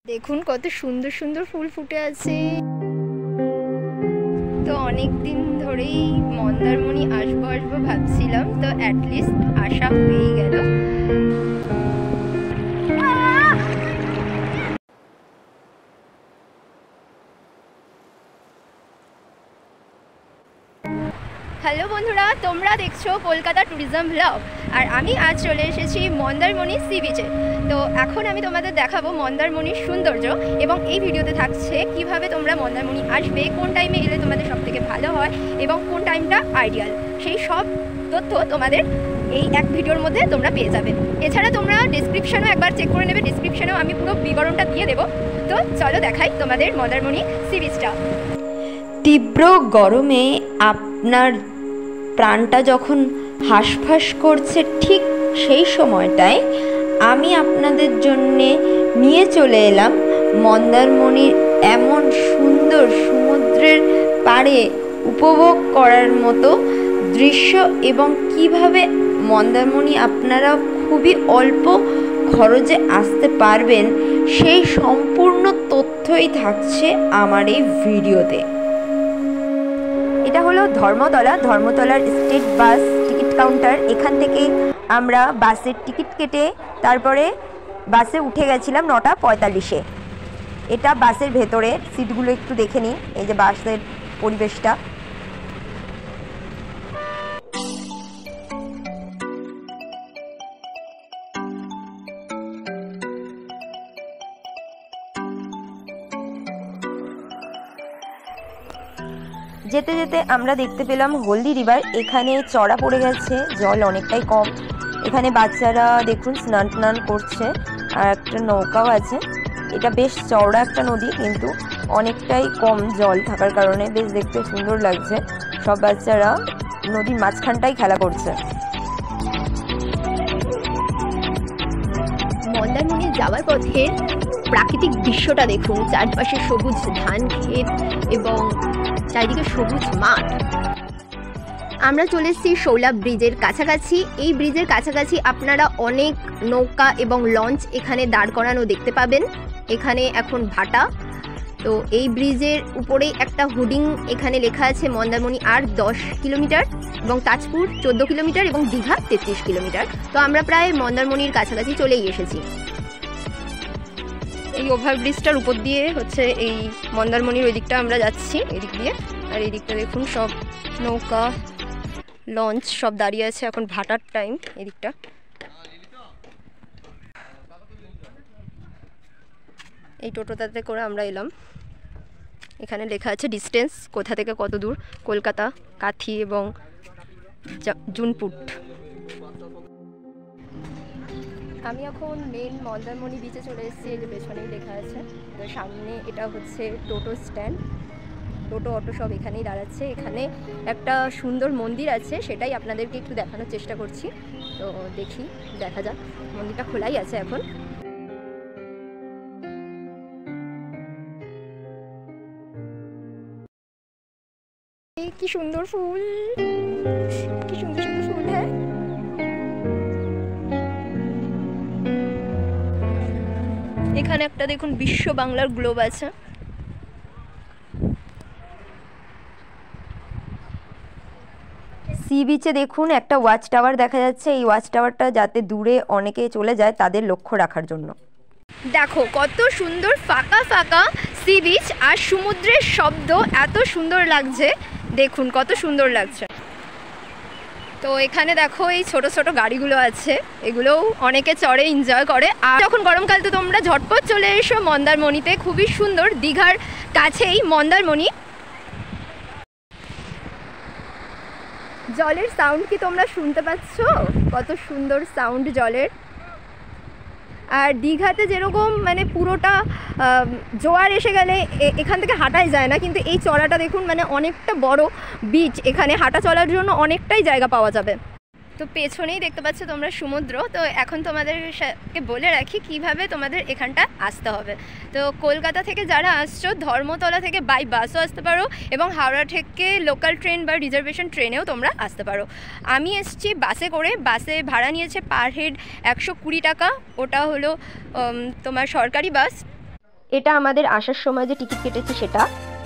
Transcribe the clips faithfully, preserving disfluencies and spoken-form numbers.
দেখুন কত সুন্দর সুন্দর ফুল ফুটে আছে। তো অনেক দিন ধরেই মন্দারমণি আসবো আসবো ভাবছিলাম, তো অ্যাটলিস্ট আসা হয়েই গেল। হ্যালো বন্ধুরা, তোমরা দেখছো কলকাতা ট্যুরিজম ব্লগ, আর আমি আজ চলে এসেছি মন্দারমণি সি বিচে। তো এখন আমি তোমাদের দেখাবো মন্দারমণির সৌন্দর্য, এবং এই ভিডিওতে থাকছে কিভাবে তোমরা মন্দারমণি আসবে, কোন টাইমে এলে তোমাদের সব থেকে ভালো হয় এবং কোন টাইমটা আইডিয়াল, সেই সব তথ্য তোমাদের এই এক ভিডিওর মধ্যে তোমরা পেয়ে যাবে। এছাড়া তোমরা ডেসক্রিপশানেও একবার চেক করে নেবে, ডেসক্রিপশানেও আমি পুরো বিবরণটা দিয়ে দেবো। তো চলো দেখাই তোমাদের মন্দারমণি সি বিচটা। তীব্র গরমে আপনার প্রাণটা যখন হাঁসফাঁস করছে, ঠিক সেই সময়টায় আমি আপনাদের জন্যে নিয়ে চলে এলাম মন্দারমণির এমন সুন্দর সমুদ্রের পাড়ে উপভোগ করার মতো দৃশ্য, এবং কিভাবে মন্দারমণি আপনারা খুবই অল্প খরচে আসতে পারবেন, সেই সম্পূর্ণ তথ্যই থাকছে আমার এই ভিডিওতে। এটা হলো ধর্মতলা, ধর্মতলার স্টেট বাস টিকিট কাউন্টার। এখান থেকে আমরা বাসের টিকিট কেটে তারপরে বাসে উঠে গেছিলাম নটা পঁয়তাল্লিশে। এটা বাসের ভেতরে, সিটগুলো একটু দেখে নিন, এই যে বাসের পরিবেশটা। যেতে যেতে আমরা দেখতে পেলাম হলদি রিভার। এখানে চড়া পড়ে গেছে, জল অনেকটাই কম। এখানে বাচ্চারা দেখুন স্নান টান করছে, আর একটা নৌকাও আছে। এটা বেশ চওড়া একটা নদী, কিন্তু অনেকটাই কম জল থাকার কারণে বেশ দেখতে সুন্দর লাগছে। সব বাচ্চারা নদীর মাঝখানটাই খেলা করছে। মন্দারমণি যাওয়ার পথে প্রাকৃতিক দৃশ্যটা দেখুন, চারপাশে সবুজ ধান ক্ষেত এবং চারিদিকে সবুজ মাঠ। আমরা চলে এসেছি শৌলা ব্রিজের কাছাকাছি। এই ব্রিজের কাছাকাছি আপনারা অনেক নৌকা এবং লঞ্চ এখানে দাঁড় করানো দেখতে পাবেন। এখানে এখন ভাটা। তো এই ব্রিজের উপরেই একটা হোর্ডিং, এখানে লেখা আছে মন্দারমণি আর দশ কিলোমিটার এবং তাজপুর চোদ্দ কিলোমিটার এবং দীঘা তেত্রিশ কিলোমিটার। তো আমরা প্রায় মন্দারমণির কাছাকাছি চলেই এসেছি। এই ওভারব্রিজটার উপর দিয়ে হচ্ছে এই মন্দারমণির ওই দিকটা আমরা যাচ্ছি, এদিক দিয়ে। আর এই দিকটা দেখুন সব নৌকা লঞ্চ সব দাঁড়িয়ে আছে, এখন ভাটার টাইম এদিকটা। এই টোটোটাতে করে আমরা এলাম। এখানে লেখা আছে ডিস্টেন্স, কোথা থেকে কত দূর, কলকাতা, কাথি এবং জুনপুট। আমি এখন মেন মন্দারমণি বিচে চলে এসেছি, এই যে পেছনেই লেখা আছে। তো সামনে এটা হচ্ছে টোটো স্ট্যান্ড, টোটো অটো সব এখানেই দাঁড়াচ্ছে। এখানে একটা সুন্দর মন্দির আছে, সেটাই আপনাদেরকে একটু দেখানোর চেষ্টা করছি। তো দেখি, দেখা যাক। মন্দিরটা খোলাই আছে এখন। কি সুন্দর ফুল, কি সুন্দর সুন্দর ফুল। হ্যাঁ, এখানে একটা দেখুন বিশ্ব বাংলার গ্লোব আছে। সি বিচে দেখুন একটা ওয়াচ টাওয়ার দেখা যাচ্ছে। এই ওয়াচ টাওয়ারটা যাতে দূরে অনেকে চলে যায় তাদের লক্ষ্য রাখার জন্য। দেখো কত সুন্দর ফাঁকা ফাঁকা সি বিচ, আর সমুদ্রের শব্দ এত সুন্দর লাগছে। দেখুন কত সুন্দর লাগছে। তো এখানে দেখো এই ছোট ছোট গাড়িগুলো আছে, এগুলোও অনেকে চড়ে, এনজয় করে। আর যখন গরমকাল তো তোমরা ঝটপট চলে এসো মন্দারমণিতে, খুবই সুন্দর। দীঘার কাছেই মন্দারমণি। জলের সাউন্ড কি তোমরা শুনতে পাচ্ছ? কত সুন্দর সাউন্ড জলের। আর দীঘাতে যেরকম মানে পুরোটা জোয়ার এসে গেলে এখান থেকে হাঁটাই যায় না, কিন্তু এই চড়াটা দেখুন, মানে অনেকটা বড় বিচ, এখানে হাঁটা চলার জন্য অনেকটাই জায়গা পাওয়া যাবে। তো পেছনেই দেখতে পাচ্ছ তোমরা সমুদ্র। তো এখন তোমাদেরকে বলে রাখি কিভাবে তোমাদের এখানটা আসতে হবে। তো কলকাতা থেকে যারা আসছো, ধর্মতলা থেকে বাই বাসও আসতে পারো, এবং হাওড়া থেকে লোকাল ট্রেন বা রিজার্ভেশন ট্রেনেও তোমরা আসতে পারো। আমি এসেছি বাসে করে। বাসে ভাড়া নিয়েছে পার হেড একশো কুড়ি টাকা। ওটা হলো তোমার সরকারি বাস। এটা আমাদের আসার সময় যে টিকিট কেটেছি সেটা।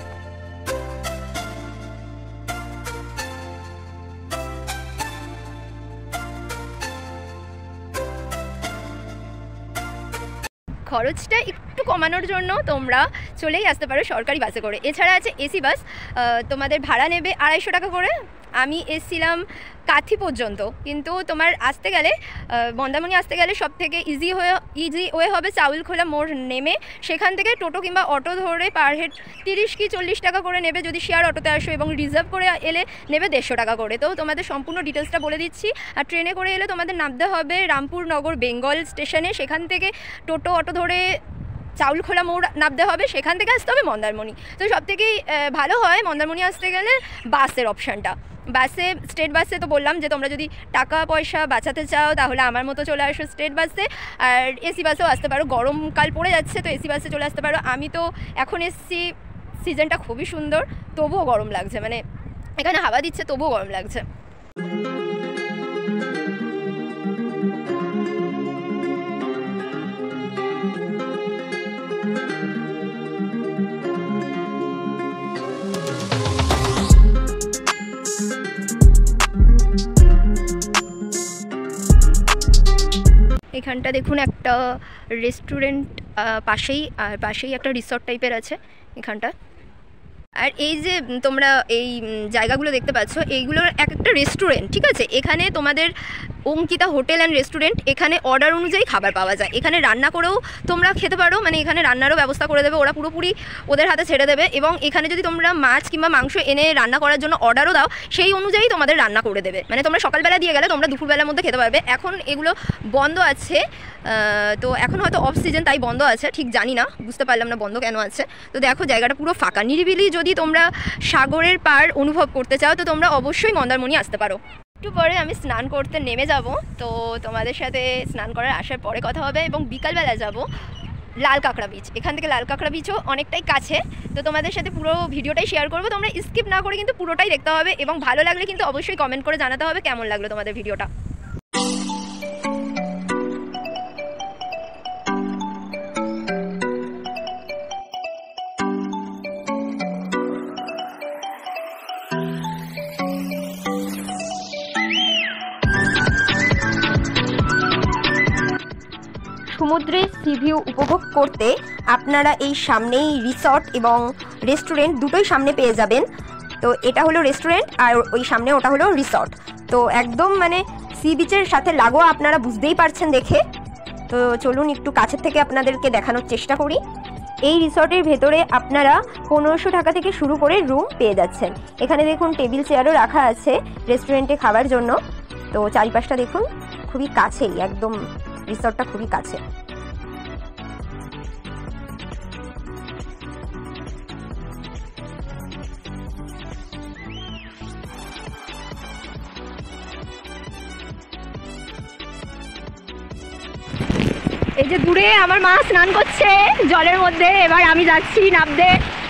খরচটা একটু কমানোর জন্য তোমরা চলেই আসতে পারো সরকারি বাসে করে। এছাড়া আছে এসি বাস, তোমাদের ভাড়া নেবে আড়াইশো টাকা করে। আমি এসছিলাম কাথি পর্যন্ত, কিন্তু তোমার আসতে গেলে মন্দারমণি আসতে গেলে সব থেকে ইজি হয়ে ইজি ওয়ে হবে চাউলখোলা মোড় নেমে সেখান থেকে টোটো কিংবা অটো ধরে পার হেড তিরিশ কি চল্লিশ টাকা করে নেবে যদি শেয়ার অটোতে আসো, এবং রিজার্ভ করে এলে নেবে দেড়শো টাকা করে। তো তোমাদের সম্পূর্ণ ডিটেলসটা বলে দিচ্ছি। আর ট্রেনে করে এলে তোমাদের নামতে হবে রামপুর নগর বেঙ্গল স্টেশনে, সেখান থেকে টোটো অটো ধরে চাউলখোলা মোড় নামতে হবে, সেখান থেকে আসতে হবে মন্দারমণি। তো সব থেকেই ভালো হয় মন্দারমণি আসতে গেলে বাসের অপশানটা। বাসে স্টেট বাসে তো বললাম যে তোমরা যদি টাকা পয়সা বাঁচাতে চাও তাহলে আমার মতো চলে আসো স্টেট বাসে, আর এসি বাসেও আসতে পারো। গরমকাল পড়ে যাচ্ছে তো এসি বাসে চলে আসতে পারো। আমি তো এখন এসছি, সিজনটা খুবই সুন্দর, তবুও গরম লাগছে, মানে এখানে হাওয়া দিচ্ছে তবুও গরম লাগছে। এখানটা দেখুন একটা রেস্টুরেন্ট পাশেই, আর পাশেই একটা রিসর্ট টাইপের আছে এখানটা। আর এই যে তোমরা এই জায়গাগুলো দেখতে পাচ্ছ এইগুলোর এক একটা রেস্টুরেন্ট, ঠিক আছে। এখানে তোমাদের অঙ্কিতা হোটেল অ্যান্ড রেস্টুরেন্ট, এখানে অর্ডার অনুযায়ী খাবার পাওয়া যায়। এখানে রান্না করেও তোমরা খেতে পারো, মানে এখানে রান্নারও ব্যবস্থা করে দেবে ওরা, পুরোপুরি ওদের হাতে ছেড়ে দেবে। এবং এখানে যদি তোমরা মাছ কিংবা মাংস এনে রান্না করার জন্য অর্ডারও দাও সেই অনুযায়ী তোমাদের রান্না করে দেবে, মানে তোমরা সকালবেলা দিয়ে গেলে তোমরা দুপুরবেলার মধ্যে খেতে পারবে। এখন এগুলো বন্ধ আছে, তো এখন হয়তো অফ সিজন তাই বন্ধ আছে, ঠিক জানি না, বুঝতে পারলাম না বন্ধ কেন আছে। তো দেখো জায়গাটা পুরো ফাঁকা নিরিবিলি। যদি তোমরা সাগরের পার অনুভব করতে চাও তো তোমরা অবশ্যই মন্দারমণি আসতে পারো। একটু পরে আমি স্নান করতে নেমে যাব, তো তোমাদের সাথে স্নান করার আসার পরে কথা হবে। এবং বিকালবেলা যাব লাল কাঁকড়া বিচ, এখান থেকে লাল কাঁকড়া বিচও অনেকটাই কাছে। তো তোমাদের সাথে পুরো ভিডিওটাই শেয়ার করবো, তোমরা স্কিপ না করে কিন্তু পুরোটাই দেখতে হবে। এবং ভালো লাগলে কিন্তু অবশ্যই কমেন্ট করে জানাতে হবে কেমন লাগলো তোমাদের ভিডিওটা। সমুদ্রের সি ভিউ উপভোগ করতে আপনারা এই সামনেই রিসর্ট এবং রেস্টুরেন্ট দুটোই সামনে পেয়ে যাবেন। তো এটা হলো রেস্টুরেন্ট আর ওই সামনে ওটা হলো রিসর্ট। তো একদম মানে সি বিচের সাথে লাগোয়া, আপনারা বুঝতেই পারছেন দেখে। তো চলুন একটু কাছের থেকে আপনাদেরকে দেখানোর চেষ্টা করি। এই রিসর্টের ভেতরে আপনারা পনেরোশো টাকা থেকে শুরু করে রুম পেয়ে যাচ্ছেন। এখানে দেখুন টেবিল চেয়ারও রাখা আছে রেস্টুরেন্টে খাবার জন্য। তো চারিপাশটা দেখুন খুবই কাছেই, একদম রিসর্টটা খুবই কাছে। এই যে দূরে আমার মা স্নান করছে জলের মধ্যে, এবার আমি যাচ্ছি নামতে।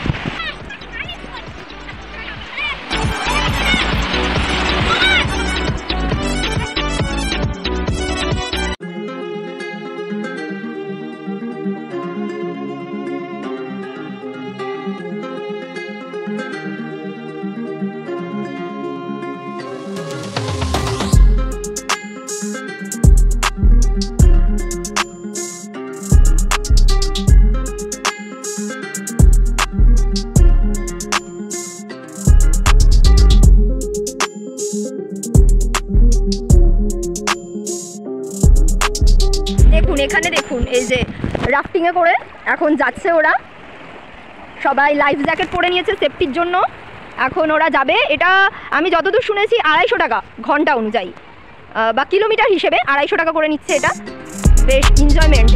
এখানে দেখুন এই যে রাফটিংয়ে করে এখন যাচ্ছে ওরা, সবাই লাইফ জ্যাকেট পরে নিয়েছে সেফটির জন্য। এখন ওরা যাবে, এটা আমি যতদূর শুনেছি আড়াইশো টাকা ঘন্টা অনুযায়ী বা কিলোমিটার হিসেবে আড়াইশো টাকা করে নিচ্ছে। এটা বেশ এনজয়মেন্ট।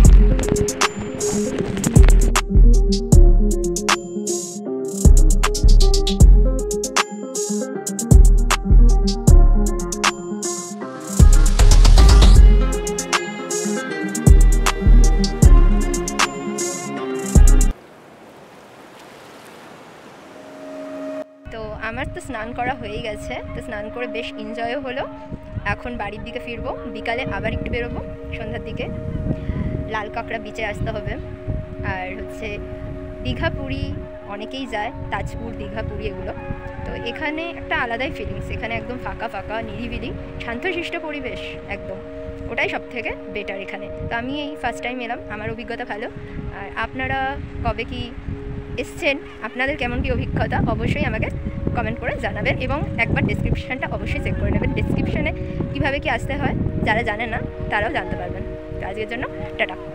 তো আমার তো স্নান করা হয়ে গেছে, তো স্নান করে বেশ এনজয়ও হলো। এখন বাড়ির দিকে ফিরবো, বিকালে আবার একটু বেরোবো সন্ধ্যার দিকে। লাল কাঁকড়া বিচে আসতে হবে। আর হচ্ছে দীঘা পুরী অনেকেই যায়, তাজপুর দীঘা পুরী এগুলো। তো এখানে একটা আলাদাই ফিলিংস, এখানে একদম ফাঁকা ফাঁকা নিরিবিলি শান্তশিষ্ট পরিবেশ একদম, ওটাই সব থেকে বেটার এখানে। তো আমি এই ফার্স্ট টাইম এলাম, আমার অভিজ্ঞতা ভালো। আর আপনারা কবে কি এসছেন, আপনাদের কেমন কী অভিজ্ঞতা অবশ্যই আমাকে কমেন্ট করে জানাবেন, এবং একবার ডেসক্রিপশানটা অবশ্যই চেক করে নেবেন। ডেসক্রিপশানে কীভাবে কি আসতে হয় যারা জানেন না তারাও জানতে পারবেন। তো আজকের জন্য টাটা।